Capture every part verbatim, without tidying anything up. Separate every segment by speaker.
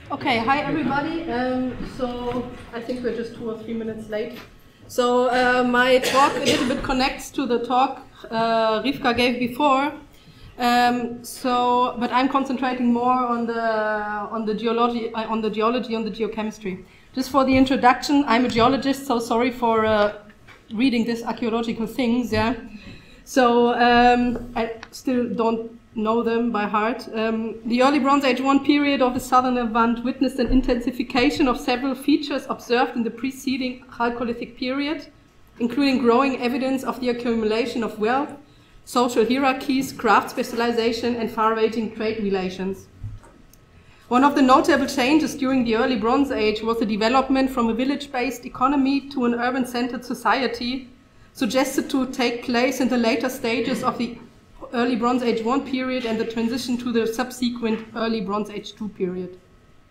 Speaker 1: Okay, hi everybody. Um, so I think we're just two or three minutes late. So uh, my talk a little bit connects to the talk uh, Rivka gave before. Um, so, but I'm concentrating more on the on the geology, uh, on the geology, on the geochemistry. Just for the introduction, I'm a geologist, so sorry for uh, reading these archaeological things. Yeah. So um, I still don't know them by heart. Um, the early Bronze Age one period of the southern Levant witnessed an intensification of several features observed in the preceding Chalcolithic period, including growing evidence of the accumulation of wealth, social hierarchies, craft specialization, and far-reaching trade relations. One of the notable changes during the early Bronze Age was the development from a village-based economy to an urban-centered society, suggested to take place in the later stages of the early Bronze Age one period and the transition to the subsequent early Bronze Age two period.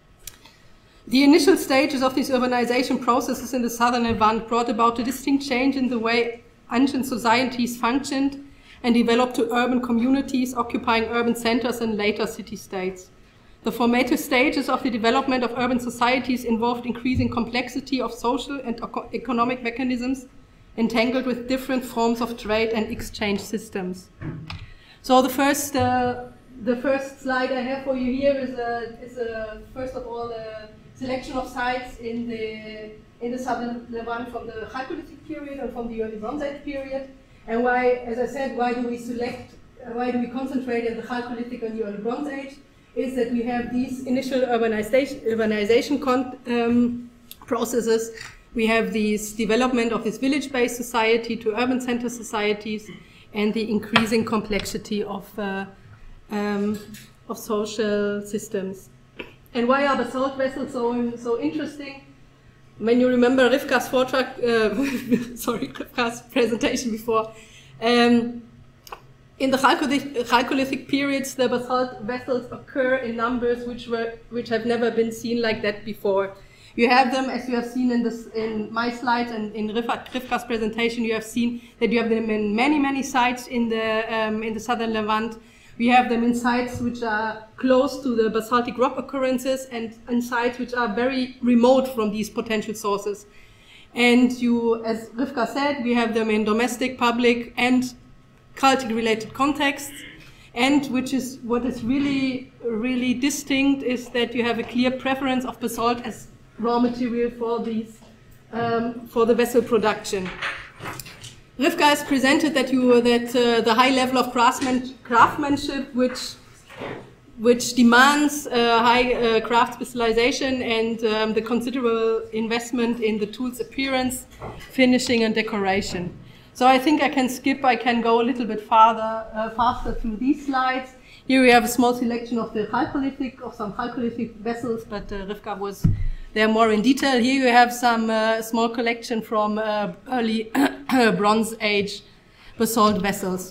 Speaker 1: The initial stages of these urbanization processes in the southern Levant brought about a distinct change in the way ancient societies functioned and developed to urban communities occupying urban centers and later city-states. The formative stages of the development of urban societies involved increasing complexity of social and economic mechanisms entangled with different forms of trade and exchange systems. So the first, uh, the first slide I have for you here is, a, is a, first of all a selection of sites in the, in the southern Levant from the Chalcolithic period and from the early Bronze Age period. And why, as I said, why do we select, uh, why do we concentrate on the Chalcolithic and the early Bronze Age, is that we have these initial urbanization, urbanization con um, processes. We have this development of this village-based society to urban center societies and the increasing complexity of, uh, um, of social systems. And why are basalt vessels so, so interesting? When you remember Rivka's Vortrag, uh, sorry, Rivka's presentation before, um, in the Chalcolithic, Chalcolithic periods, the basalt vessels occur in numbers which, were, which have never been seen like that before. You have them, as you have seen in, this, in my slides and in Rivka's presentation, you have seen that you have them in many, many sites in the, um, in the southern Levant. We have them in sites which are close to the basaltic rock occurrences and in sites which are very remote from these potential sources. And you, as Rivka said, we have them in domestic, public, and cultic-related contexts. And which is what is really, really distinct is that you have a clear preference of basalt as raw material for these, um, for the vessel production. Rivka has presented that you that uh, the high level of craftsman, craftsmanship, which which demands uh, high uh, craft specialization and um, the considerable investment in the tool's appearance, finishing, and decoration. So I think I can skip. I can go a little bit farther, uh, faster through these slides. Here we have a small selection of the Chalcolithic, of some Chalcolithic vessels, but uh, Rivka was there more in detail. Here you have some uh, small collection from uh, early Bronze Age basalt vessels.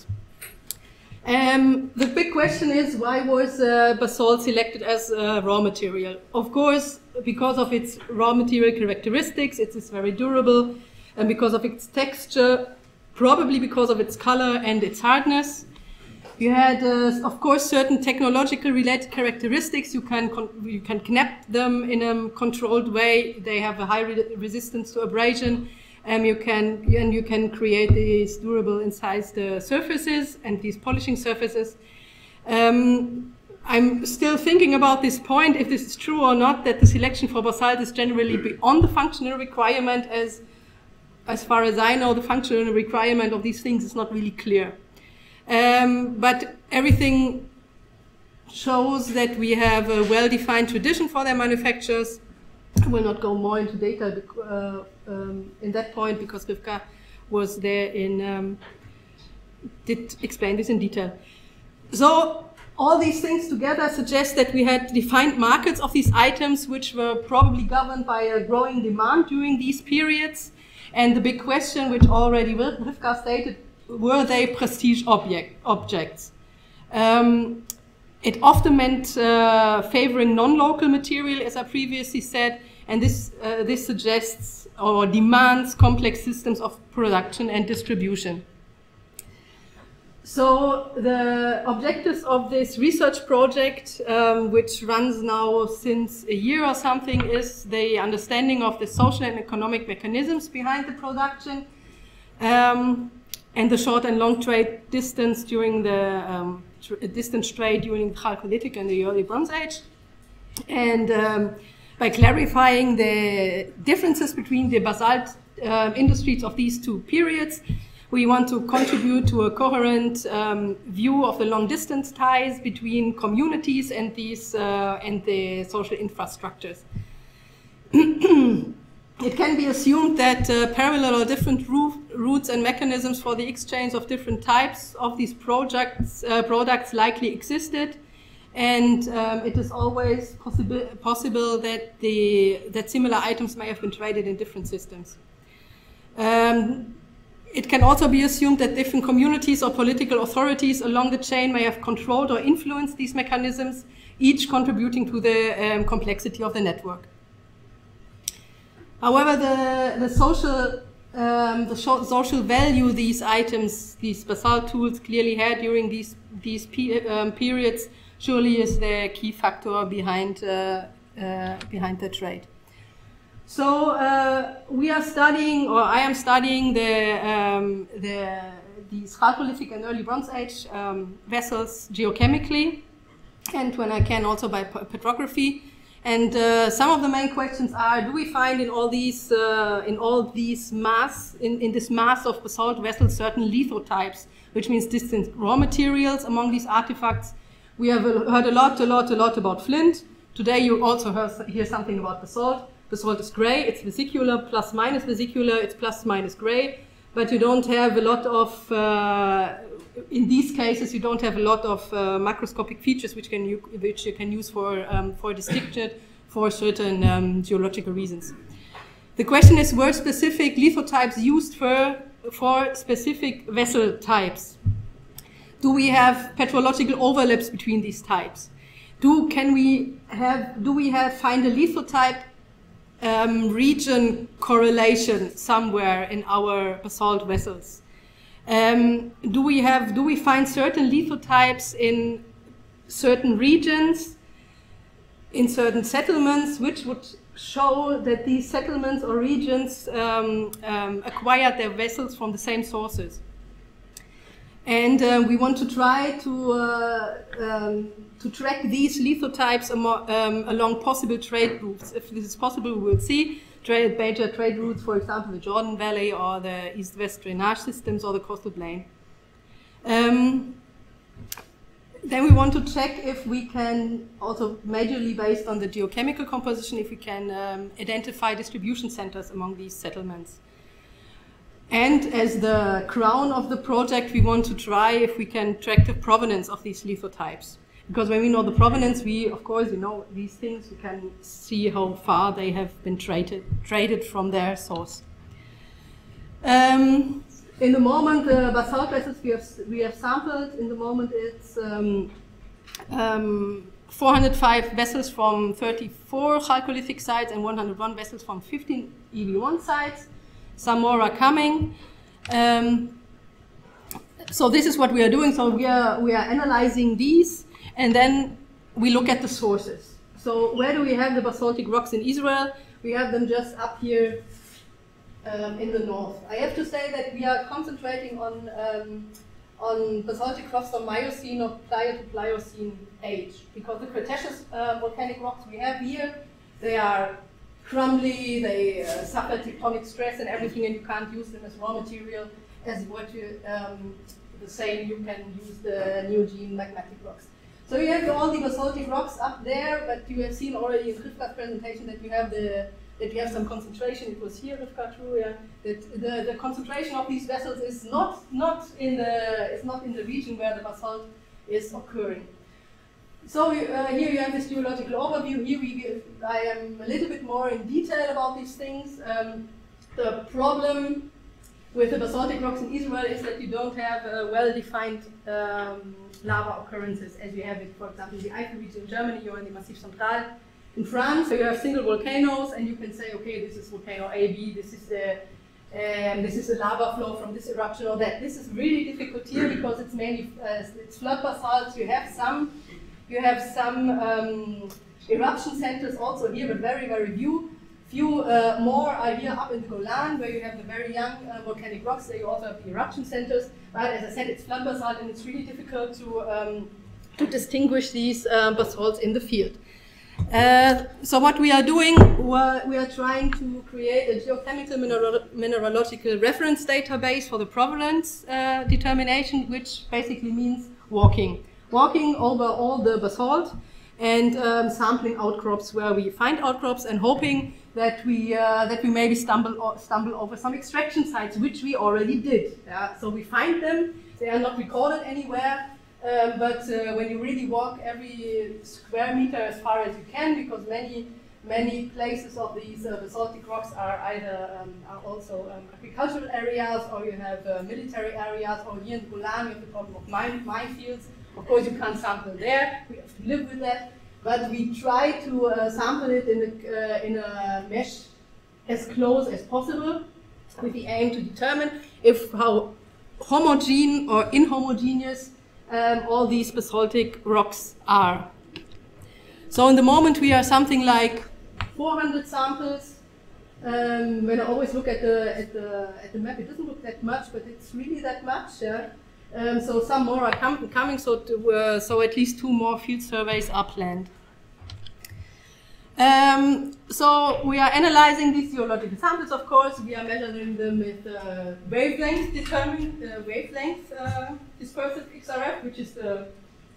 Speaker 1: Um, the big question is, why was uh, basalt selected as uh, raw material? Of course, because of its raw material characteristics, it is very durable, and because of its texture, probably because of its color and its hardness. You had, uh, of course, certain technological related characteristics. You can con you can knap them in a controlled way. They have a high re resistance to abrasion, and you can and you can create these durable incised uh, surfaces and these polishing surfaces. Um, I'm still thinking about this point, if this is true or not, that the selection for basalt is generally beyond the functional requirement. As as far as I know, the functional requirement of these things is not really clear. Um, but everything shows that we have a well-defined tradition for their manufactures. I will not go more into data uh, um, in that point because Rivka was there in, um, did explain this in detail. So all these things together suggest that we had defined markets of these items which were probably governed by a growing demand during these periods. And the big question, which already Rivka stated, were they prestige object, objects? Um, it often meant uh, favoring non-local material, as I previously said, and this, uh, this suggests or demands complex systems of production and distribution. So the objectives of this research project, um, which runs now since a year or something, is the understanding of the social and economic mechanisms behind the production, um, and the short and long trade distance during the um, tr distance trade during the Chalcolithic and the early Bronze Age, and um, by clarifying the differences between the basalt uh, industries of these two periods, we want to contribute to a coherent um, view of the long-distance ties between communities and these uh, and the social infrastructures. It can be assumed that uh, parallel or different routes and mechanisms for the exchange of different types of these projects, uh, products likely existed, and um, it is always possible possible that the that similar items may have been traded in different systems. Um, It can also be assumed that different communities or political authorities along the chain may have controlled or influenced these mechanisms, each contributing to the um, complexity of the network. However, the, the, social, um, the social value these items, these basalt tools clearly had during these, these pe um, periods surely is the key factor behind, uh, uh, behind the trade. So uh, we are studying, or I am studying, the, um, the, the Chalcolithic and early Bronze Age um, vessels geochemically, and when I can also by petrography. And uh, some of the main questions are: do we find in all these, uh, in all these mass, in, in this mass of basalt vessels, certain lithotypes, which means distant raw materials among these artifacts? We have heard a lot, a lot, a lot about flint. Today you also heard, hear something about basalt. Basalt is gray, it's vesicular, plus minus vesicular, it's plus minus gray, but you don't have a lot of, uh, in these cases, you don't have a lot of uh, macroscopic features which, can you, which you can use for, um, for distinction for certain um, geological reasons. The question is, were specific lithotypes used for, for specific vessel types? Do we have petrological overlaps between these types? Do, can we have, do we have, find a lithotype Um, region correlation somewhere in our basalt vessels? Um, do we have, do we find certain lithotypes in certain regions, in certain settlements, which would show that these settlements or regions um, um, acquired their vessels from the same sources? And uh, we want to try to uh, um, to track these lithotypes um, along possible trade routes. If this is possible, we will see trade, major trade routes, for example, the Jordan Valley or the east-west drainage systems or the coastal plain. Um, then we want to check if we can, also majorly based on the geochemical composition, if we can um, identify distribution centers among these settlements. And as the crown of the project, we want to try if we can track the provenance of these lithotypes. Because when we know the provenance, we, of course, you know these things, we can see how far they have been traded, traded from their source. Um, in the moment, the basalt vessels we have, we have sampled, in the moment it's um, um, four hundred five vessels from thirty-four Chalcolithic sites and one hundred one vessels from fifteen E V one sites. Some more are coming. Um, so this is what we are doing. So we are, we are analyzing these, and then we look at the sources. So where do we have the basaltic rocks in Israel? We have them just up here um, in the north. I have to say that we are concentrating on, um, on basaltic rocks from Miocene or prior to Pliocene age, because the Cretaceous uh, volcanic rocks we have here, they are crumbly, they uh, suffer tectonic stress and everything, and you can't use them as raw material as what you, um, the same you can use the Neogene magmatic rocks. So you have all the basaltic rocks up there, but you have seen already in Rivka's presentation that you have the that you have some concentration. It was here, Rivka, true, yeah. That the, the concentration of these vessels is not not in the is not in the region where the basalt is occurring. So uh, here you have this geological overview. Here we give, I am a little bit more in detail about these things. Um, the problem with the basaltic rocks in Israel is that you don't have uh, well-defined um, lava occurrences as you have it, for example, in the Eifel region in Germany or in the Massif Central in France. So you have single volcanoes, and you can say, okay, this is volcano A, B, this is the and this is a lava flow from this eruption or that. This is really difficult here because it's mainly uh, it's flood basalts. You have some, you have some um, eruption centers also here, but very very few. Few uh, more are here up in the Golan, where you have the very young uh, volcanic rocks. There you also have the eruption centers. But as I said, it's flood basalt, and it's really difficult to um, to distinguish these uh, basalts in the field. Uh, so what we are doing, we're, we are trying to create a geochemical mineral mineralogical reference database for the provenance uh, determination, which basically means walking. Walking over all the basalt and um, sampling outcrops where we find outcrops and hoping that we uh, that we maybe stumble or stumble over some extraction sites, which we already did. Yeah? So we find them, they are not recorded anywhere. Um, but uh, when you really walk every square meter as far as you can, because many many places of these uh, basaltic rocks are either um, are also um, agricultural areas, or you have uh, military areas, or here in the Golan you have the problem of mine minefields. Of course, you can't sample there. We have to live with that. But we try to uh, sample it in a, uh, in a mesh as close as possible, with the aim to determine if how homogeneous or inhomogeneous Um, all these basaltic rocks are. So in the moment we are something like four hundred samples. Um, when I always look at the, at, the, at the map, it doesn't look that much, but it's really that much. Yeah? Um, so some more are com coming, so, to, uh, so at least two more field surveys are planned. Um, so we are analyzing these geological samples, of course. We are measuring them with uh, wavelength determined, uh, wavelength uh, dispersive X R F, which is the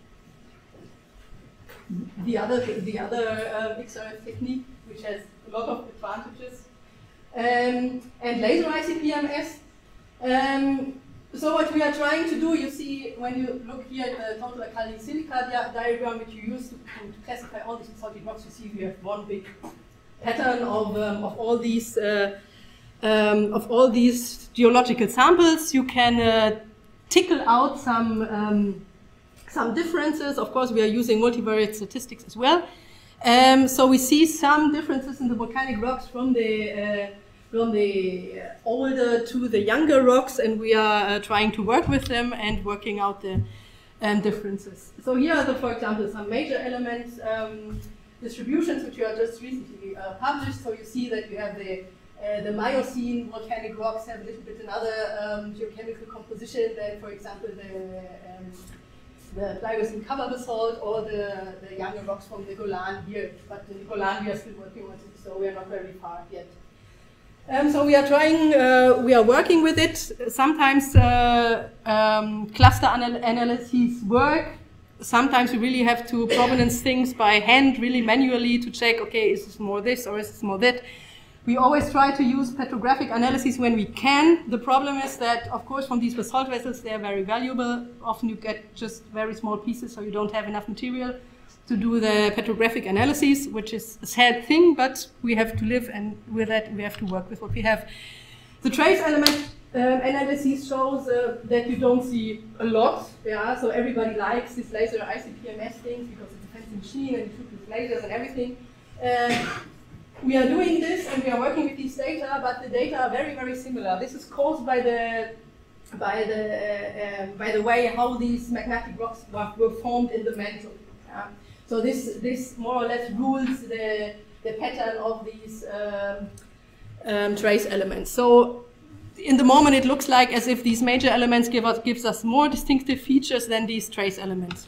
Speaker 1: the other the other uh, X R F technique, which has a lot of advantages, um, and laser I C P M S. Um, So what we are trying to do, you see, when you look here at the total alkali silica di diagram, which you use to, to classify all these basaltic rocks, you see we have one big pattern of, um, of all these uh, um, of all these geological samples. You can uh, tickle out some um, some differences. Of course, we are using multivariate statistics as well. Um, so we see some differences in the volcanic rocks from the uh, from the older to the younger rocks, and we are uh, trying to work with them and working out the um, differences. So here are, the, for example, some major elements um, distributions which are just recently uh, published. So you see that you have the uh, the Miocene volcanic rocks have a little bit another um, geochemical composition than, for example, the um, the Pliocene cover basalt or the, the younger rocks from the Golan here. But in the Golan we are still working on it, so we are not very far yet. Um, so we are trying, uh, we are working with it. Sometimes uh, um, cluster anal analyses work. Sometimes we really have to provenance things by hand, really manually, to check, okay, is this more this or is this more that? We always try to use petrographic analysis when we can. The problem is that, of course, from these basalt vessels, they are very valuable. Often you get just very small pieces, so you don't have enough material to do the petrographic analysis, which is a sad thing, but we have to live, and with that we have to work with what we have. The trace element um, analysis shows uh, that you don't see a lot. Yeah, so everybody likes this laser I C P M S things because it's a fancy machine and you shoot with lasers and everything. Uh, we are doing this and we are working with these data, but the data are very, very similar. This is caused by the by the uh, uh, by the way how these magmatic rocks were, were formed in the mantle. Yeah. So this, this more or less rules the, the pattern of these um, um, trace elements. So in the moment it looks like as if these major elements give us, gives us more distinctive features than these trace elements.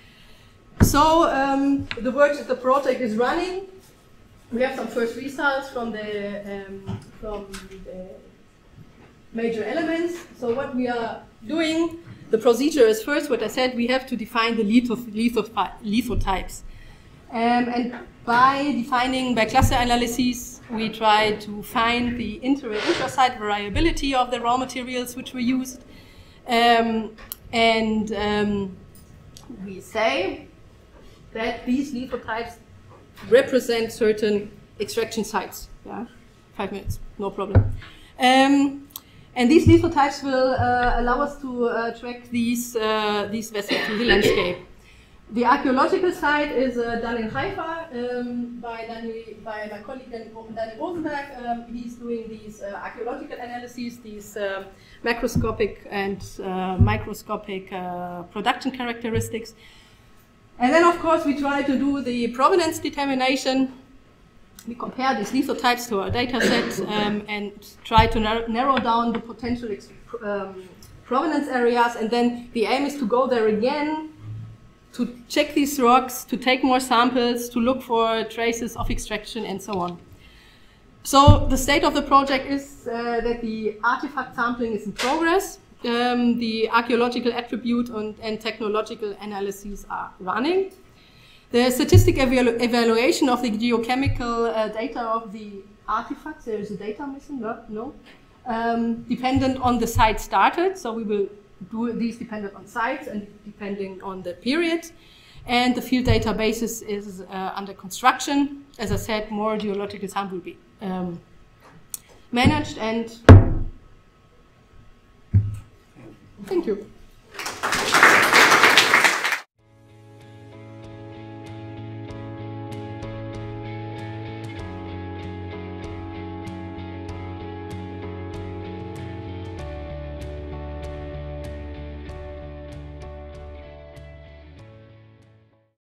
Speaker 1: So um, the work that the project is running, we have some first results from the, um, from the major elements. So what we are doing, the procedure is first, what I said, we have to define the litho, litho, lithotypes. Um, and by defining, by cluster analyses, we try to find the inter and intrasite variability of the raw materials which we used. Um, and um, we say that these lithotypes represent certain extraction sites. Yeah, five minutes, no problem. Um, And these lithotypes will uh, allow us to uh, track these, uh, these vessels through the landscape. The archaeological site is uh, done in Haifa um, by, Danny, by my colleague Danny, Danny Rosenberg. Um, he's doing these uh, archaeological analyses, these uh, macroscopic and uh, microscopic uh, production characteristics. And then, of course, we try to do the provenance determination. We compare these lithotypes to our data set um, and try to nar narrow down the potential um, provenance areas. And then the aim is to go there again, to check these rocks, to take more samples, to look for traces of extraction, and so on. So the state of the project is uh, that the artifact sampling is in progress. Um, the archaeological attribute and, and technological analyses are running. The statistic evalu evaluation of the geochemical uh, data of the artifacts, there is a data missing, no? no. Um, dependent on the site started, so we will do these dependent on sites and depending on the period. And the field databases is uh, under construction. As I said, more geological samples will be um, managed, and thank you.